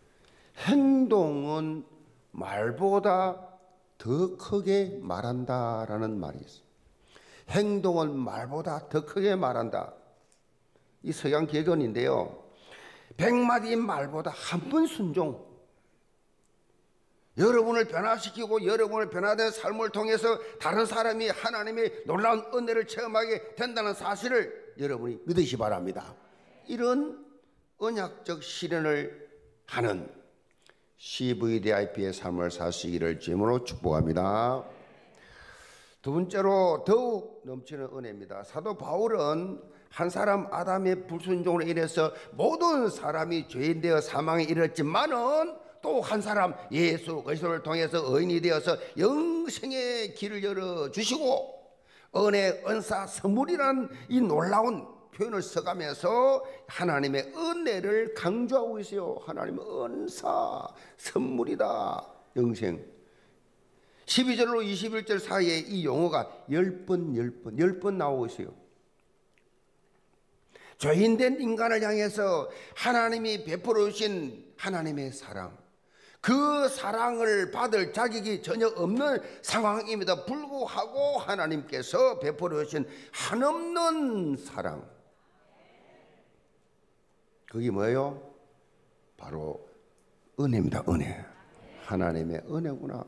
행동은 말보다 더 크게 말한다라는 말이 있어요. 행동은 말보다 더 크게 말한다. 이 서양 개견인데요. 백마디 말보다 한 번 순종. 여러분을 변화시키고 여러분을 변화된 삶을 통해서 다른 사람이 하나님의 놀라운 은혜를 체험하게 된다는 사실을 여러분이 믿으시 바랍니다. 이런 언약적 실현을 하는 씨브이디아이피의 삶을 사시기를 주님으로 축복합니다. 두 번째로 더욱 넘치는 은혜입니다. 사도 바울은 한 사람 아담의 불순종으로 인해서 모든 사람이 죄인 되어 사망에 이르렀지만은 또 한 사람 예수 그리스도를 통해서 의인이 되어서 영생의 길을 열어주시고 은혜, 은사, 선물이라는 이 놀라운 표현을 써가면서 하나님의 은혜를 강조하고 있어요. 하나님의 은사, 선물이다, 영생. 십이 절로 이십일 절 사이에 이 용어가 열 번, 열 번, 열 번 나오고 있어요. 죄인된 인간을 향해서 하나님이 베풀어 주신 하나님의 사랑, 그 사랑을 받을 자격이 전혀 없는 상황임에도 불구하고 하나님께서 베풀어 주신 한없는 사랑, 그게 뭐예요? 바로 은혜입니다. 은혜. 하나님의 은혜구나.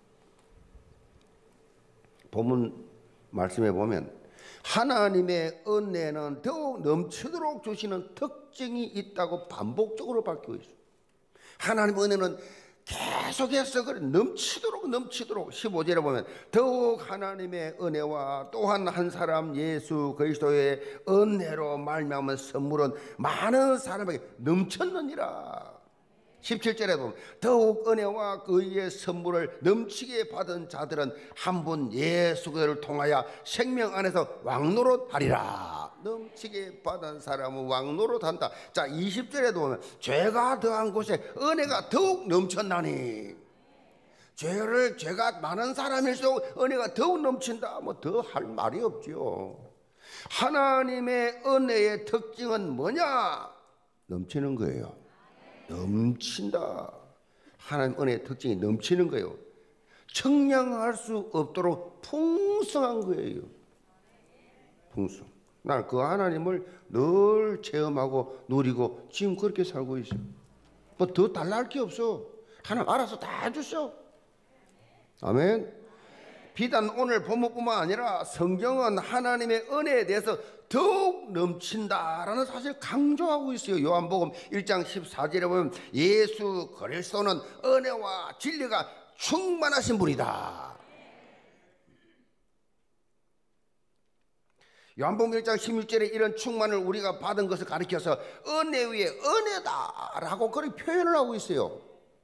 본문 말씀에 보면 하나님의 은혜는 더욱 넘치도록 주시는 특징이 있다고 반복적으로 밝히고 있어요. 하나님의 은혜는 계속해서 그래 넘치도록 넘치도록 십오 절에 보면 더욱 하나님의 은혜와 또한 한 사람 예수 그리스도의 은혜로 말미암은 선물은 많은 사람에게 넘쳤느니라. 십칠 절에 보면 더욱 은혜와 그의 선물을 넘치게 받은 자들은 한 분 예수 그리스도를 통하여 생명 안에서 왕노릇하리라. 넘치게 받은 사람은 왕노릇한다. 자, 이십 절에도 보면 죄가 더한 곳에 은혜가 더욱 넘쳤나니, 죄를 죄가 많은 사람일수록 은혜가 더욱 넘친다. 뭐 더 할 말이 없죠. 하나님의 은혜의 특징은 뭐냐? 넘치는 거예요. 넘친다. 하나님 은혜의 특징이 넘치는 거예요. 청량할 수 없도록 풍성한 거예요. 풍성. 나는 그 하나님을 늘 체험하고 누리고 지금 그렇게 살고 있어요. 뭐 더 달라할 게 없어. 하나님 알아서 다 해주셔. 아멘. 비단 오늘 본문뿐만 아니라 성경은 하나님의 은혜에 대해서 더욱 넘친다라는 사실을 강조하고 있어요. 요한복음 일 장 십사 절에 보면 예수 그리스도는 은혜와 진리가 충만하신 분이다. 요한복음 일 장 십육 절에 이런 충만을 우리가 받은 것을 가리켜서 은혜 위에 은혜다라고 그렇게 표현을 하고 있어요.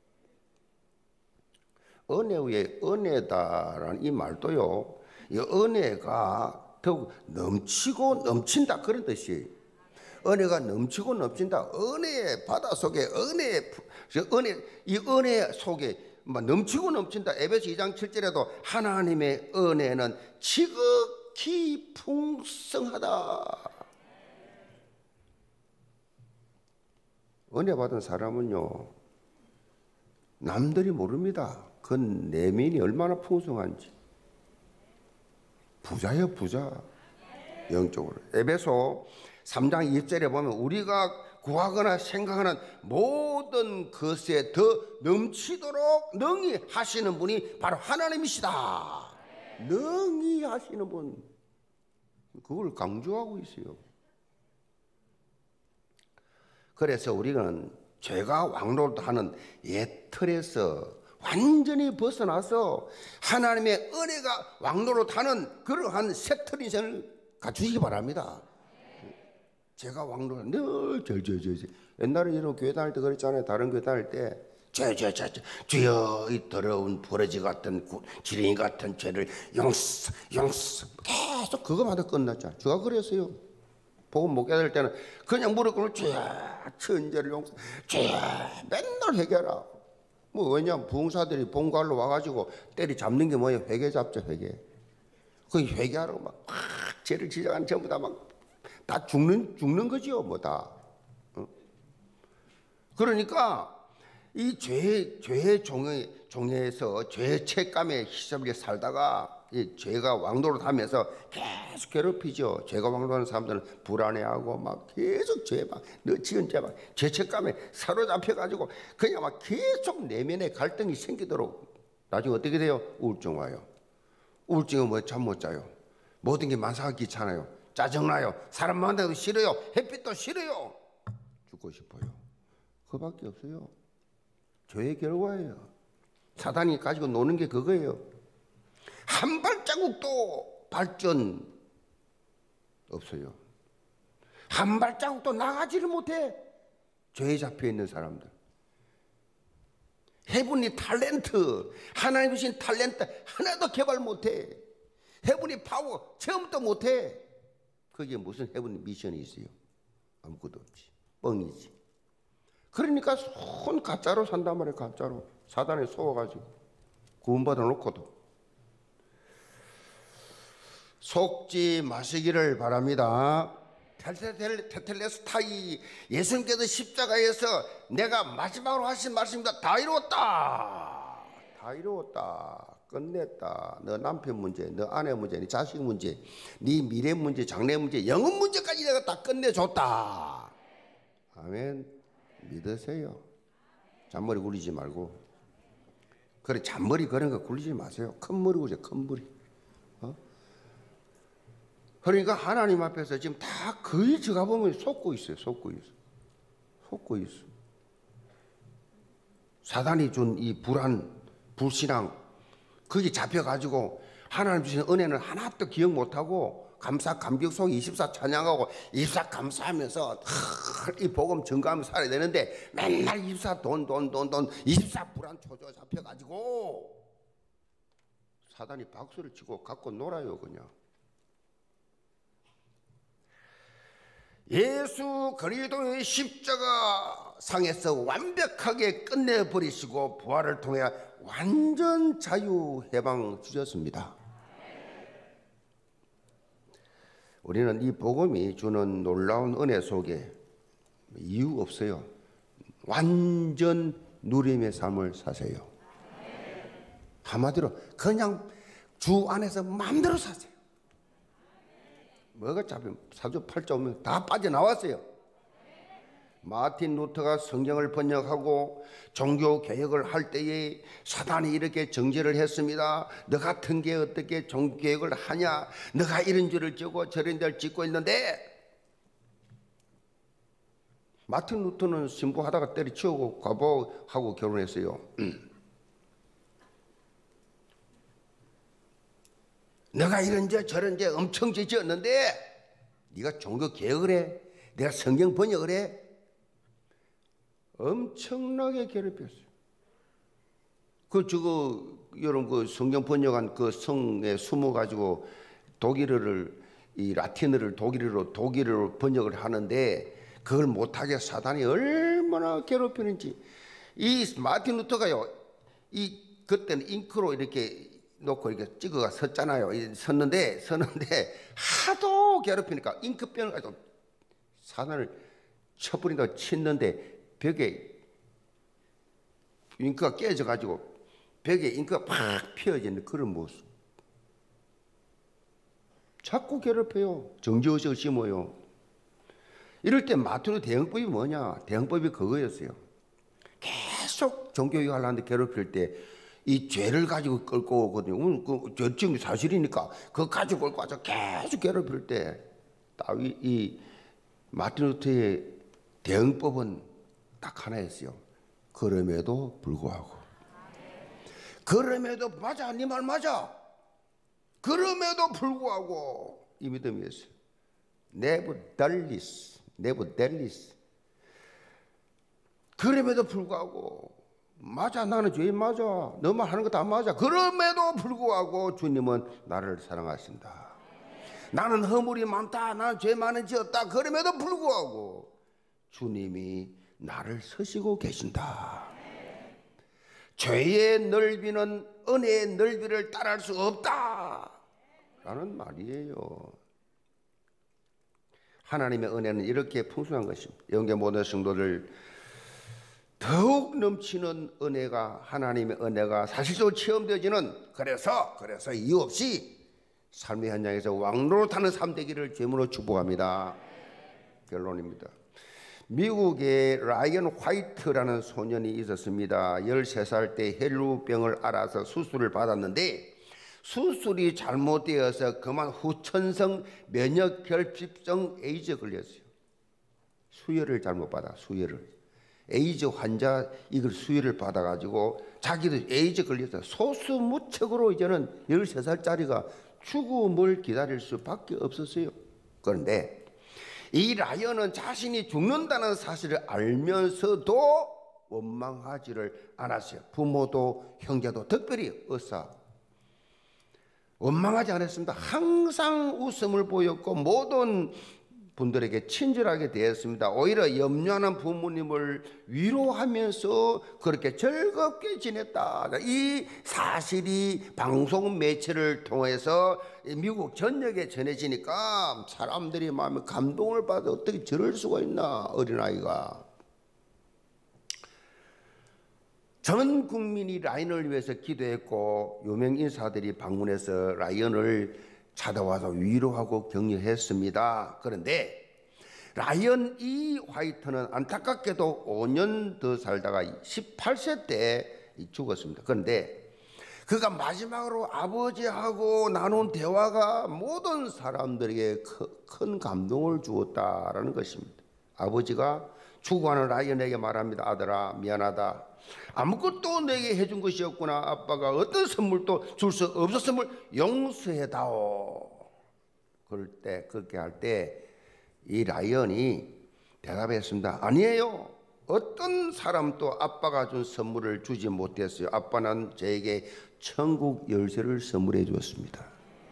은혜 위에 은혜다라는 이 말도요, 이 은혜가 더욱 넘치고 넘친다 그런 뜻이에요. 은혜가 넘치고 넘친다. 은혜의 바다 속에 은혜의 은혜 이 은혜 속에 넘치고 넘친다. 에베소 이 장 칠 절에도 하나님의 은혜는 지극히 풍성하다. 은혜 받은 사람은요, 남들이 모릅니다. 그 내면이 얼마나 풍성한지. 부자예요, 부자. 영적으로. 에베소 삼 장 이 절에 보면 우리가 구하거나 생각하는 모든 것에 더 넘치도록 능히 하시는 분이 바로 하나님이시다. 능히 하시는 분. 그걸 강조하고 있어요. 그래서 우리는 죄가 왕노릇하는 옛 틀에서 완전히 벗어나서 하나님의 은혜가 왕노릇하는 그러한 새 틀 인생을 갖추시기 바랍니다. 제가 왕노릇 늘 저저저 옛날에 이런 교회 다닐 때 그랬잖아요. 다른 교회 다닐 때 죄죄죄 죄여 이 더러운 버러지 같은 지렁이 같은 죄를 용서 용서 계속 그거마다 끝났잖아요. 제가 그랬어요. 복음 못 깨달을 때는 그냥 무릎 꿇고 죄야 천죄를 용서 죄야 맨날 회개하라. 뭐 왜냐면 부흥사들이 본관로 와가지고 때리 잡는 게 뭐예요? 회개 잡죠, 회개. 그 회개하라고 막 죄를 지적하는 전부 다 막 다 죽는 죽는 거죠, 뭐 다. 어? 그러니까 이 죄 죄의 종에 종에서 죄의 책감에 휘말려 살다가 이 죄가 왕노릇하면서 계속 괴롭히죠. 죄가 왕노릇하는 사람들은 불안해하고 막 계속 죄 막 지은 죄 막 죄책감에 사로잡혀가지고 그냥 막 계속 내면에 갈등이 생기도록 나중에 어떻게 돼요? 우울증 와요. 우울증은 뭐 잠 못 자요. 모든 게 만사가 귀찮아요. 짜증나요. 사람 만나도 싫어요. 햇빛도 싫어요. 죽고 싶어요. 그밖에 없어요. 죄의 결과예요. 사단이 가지고 노는 게 그거예요. 한 발자국도 발전 없어요. 한 발자국도 나가지를 못해. 죄에 잡혀 있는 사람들. 해분이 탤런트, 하나님 주신 탤런트 하나도 개발 못해. 해분이 파워 처음부터 못해. 거기에 무슨 해분 미션이 있어요? 아무것도 없지. 뻥이지. 그러니까 손 가짜로 산단 말이에요. 가짜로. 사단에 속아가지고 구원받아 놓고도 속지 마시기를 바랍니다. 테텔레스타이 예수님께서 십자가에서 내가 마지막으로 하신 말씀입니다. 다 이루었다. 다 이루었다. 끝냈다. 너 남편 문제, 너 아내 문제, 네 자식 문제, 네 미래 문제, 장래 문제, 영혼 문제까지 내가 다 끝내줬다. 아멘. 믿으세요. 잔머리 굴리지 말고. 그래, 잔머리 그런 거 굴리지 마세요. 큰 머리 굴려, 큰 머리. 어? 그러니까 하나님 앞에서 지금 다 거의 제가 보면 속고 있어요. 속고 있어. 속고 있어. 사단이 준 이 불안, 불신앙, 거기 잡혀가지고 하나님 주신 은혜는 하나도 기억 못하고 감사 감격 속에 이십사 찬양하고 이십사 감사하면서 이 복음 증거하면서 살아야 되는데 맨날 이십사 돈 돈 돈 돈 이십사 불안 초조 잡혀가지고 사단이 박수를 치고 갖고 놀아요. 그냥 예수 그리스도의 십자가 상에서 완벽하게 끝내버리시고 부활을 통해 완전 자유 해방 주셨습니다. 우리는 이 복음이 주는 놀라운 은혜 속에 이유 없어요. 완전 누림의 삶을 사세요. 한마디로 그냥 주 안에서 마음대로 사세요. 뭐가 잡히면 사주팔자 오면 다 빠져나왔어요. 마틴 루터가 성경을 번역하고 종교 개혁을 할 때에 사단이 이렇게 정죄를 했습니다. 너 같은 게 어떻게 종교 개혁을 하냐, 너가 이런 죄를 지고 저런 죄를 짓고 있는데, 마틴 루터는 신부하다가 때려치우고 과부하고 결혼했어요. 너가 이런 죄 저런 죄 엄청 죄 지었는데 네가 종교 개혁을 해? 내가 성경 번역을 해? 엄청나게 괴롭혔어요. 그 저거 여러분 그 성경 번역한 그 성에 숨어 가지고 독일어를 이 라틴어를 독일어로 독일어로 번역을 하는데 그걸 못하게 사단이 얼마나 괴롭히는지. 이 마틴 루터가요, 이 그때는 잉크로 이렇게 놓고 이렇게 찍어가 섰잖아요. 섰는데 섰는데 하도 괴롭히니까 잉크병을 가지고 사단을 쳐버린다고 쳤는데 벽에 잉크가 깨져가지고 벽에 잉크가 팍 피어지는 그런 모습. 자꾸 괴롭혀요. 정지의식을 심어요. 이럴 때 마틴의 대응법이 뭐냐? 대응법이 그거였어요. 계속 종교개혁을 하는데 괴롭힐 때 이 죄를 가지고 끌고 오거든요. 그 죄 지은 게 사실이니까 그거 가지고 끌고 와서 계속 괴롭힐 때 다윗 이 마틴 루터의 대응법은 딱 하나였어요. 그럼에도 불구하고. 그럼에도 맞아, 네 말 맞아. 그럼에도 불구하고 이 믿음이었어요. Nevertheless, nevertheless. 그럼에도 불구하고 맞아, 나는 죄인 맞아. 너만 하는 거 다 맞아. 그럼에도 불구하고 주님은 나를 사랑하신다. 나는 허물이 많다. 나는 죄 많은 지었다. 그럼에도 불구하고 주님이 나를 서시고 계신다. 죄의 넓이는 은혜의 넓이를 따라할 수 없다 라는 말이에요. 하나님의 은혜는 이렇게 풍성한 것입니다. 영계 모든 성도들 더욱 넘치는 은혜가, 하나님의 은혜가 사실적으로 체험되어지는, 그래서 그래서 이유 없이 삶의 현장에서 왕노릇하는 삶 되기를 주님으로 축복합니다. 결론입니다. 미국에 라이언 화이트라는 소년이 있었습니다. 열세 살 때 헬루병을 알아서 수술을 받았는데 수술이 잘못되어서 그만 후천성 면역결핍성 에이즈에 걸렸어요. 수혈을 잘못 받아, 수혈을. 에이즈 환자 이걸 수혈을 받아가지고 자기도 에이즈 걸려서 소수무책으로 이제는 열세 살짜리가 죽음을 기다릴 수밖에 없었어요. 그런데 이 라이언은 자신이 죽는다는 사실을 알면서도 원망하지를 않았어요. 부모도 형제도 특별히 의사 원망하지 않았습니다. 항상 웃음을 보였고 모든 분들에게 친절하게 대했습니다. 오히려 염려하는 부모님을 위로하면서 그렇게 즐겁게 지냈다. 이 사실이 방송 매체를 통해서 미국 전역에 전해지니까 사람들이 마음에 감동을 받아 어떻게 저럴 수가 있나, 어린아이가. 전 국민이 라이언을 위해서 기도했고 유명 인사들이 방문해서 라이언을 찾아와서 위로하고 격려했습니다. 그런데 라이언 이 화이트는 안타깝게도 오 년 더 살다가 십팔 세 때 죽었습니다. 그런데 그가 마지막으로 아버지하고 나눈 대화가 모든 사람들에게 큰 감동을 주었다라는 것입니다. 아버지가 죽어가는 라이언에게 말합니다. 아들아, 미안하다. 아무것도 내게 해준 것이 없구나. 아빠가 어떤 선물도 줄 수 없었음을 용서해다오. 그럴 때, 그렇게 할 때 이 라이언이 대답했습니다. 아니에요. 어떤 사람도 아빠가 준 선물을 주지 못했어요. 아빠는 저에게 천국 열쇠를 선물해 주었습니다.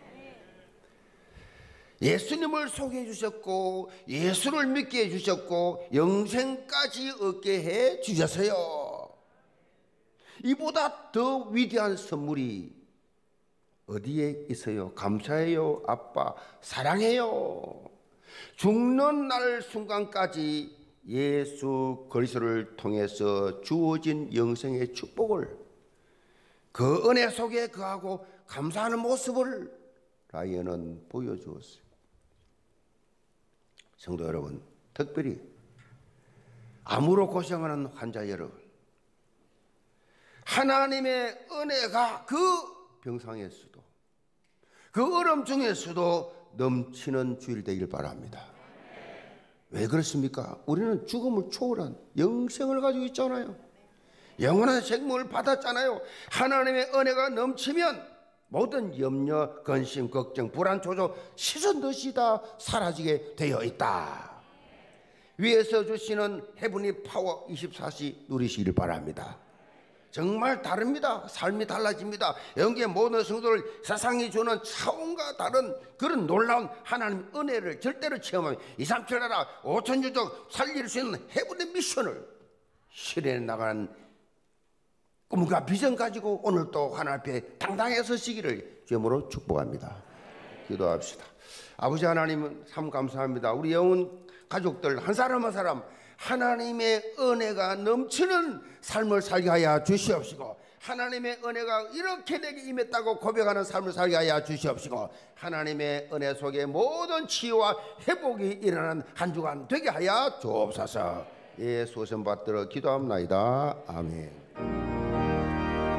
예수님을 소개해 주셨고 예수를 믿게 해 주셨고 영생까지 얻게 해 주셨어요. 이보다 더 위대한 선물이 어디에 있어요? 감사해요. 아빠 사랑해요. 죽는 날 순간까지 예수 그리스도를 통해서 주어진 영생의 축복을, 그 은혜 속에 거하고 감사하는 모습을 라이언은 보여주었어요. 성도 여러분, 특별히 암으로 고생하는 환자 여러분, 하나님의 은혜가 그 병상에서도, 그 어려움 중에서도 넘치는 주일 되길 바랍니다. 왜 그렇습니까? 우리는 죽음을 초월한 영생을 가지고 있잖아요. 영원한 생명을 받았잖아요. 하나님의 은혜가 넘치면 모든 염려, 근심, 걱정, 불안, 조조, 시선 듯이 다 사라지게 되어 있다. 위에서 주시는 헤븐리 파워 이십사 시 누리시길 바랍니다. 정말 다릅니다. 삶이 달라집니다. 영계 모든 성도를 세상이 주는 차원과 다른 그런 놀라운 하나님 은혜를 절대로 체험하며 이삼칠 나라 오천 유족 살릴 수 있는 헤븐리 미션을 실현해 나가는 꿈과 비전 가지고 오늘 또 하나님 앞에 당당히 서시기를 주님으로 축복합니다. 기도합시다. 아버지 하나님은 참 감사합니다. 우리 영혼 가족들 한 사람 한 사람 하나님의 은혜가 넘치는 삶을 살게 하여 주시옵시고, 하나님의 은혜가 이렇게 내게 임했다고 고백하는 삶을 살게 하여 주시옵시고, 하나님의 은혜 속에 모든 치유와 회복이 일어나는 한 주간 되게 하여 주옵소서. 예수 선 받들어 기도합나이다. 아멘.